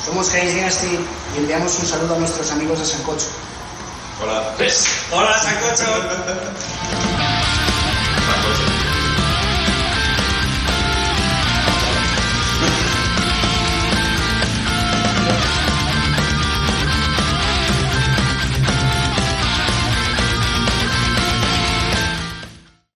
Somos Hayes Dynasty y enviamos un saludo a nuestros amigos de Sancocho. Hola. Hola, Sancocho.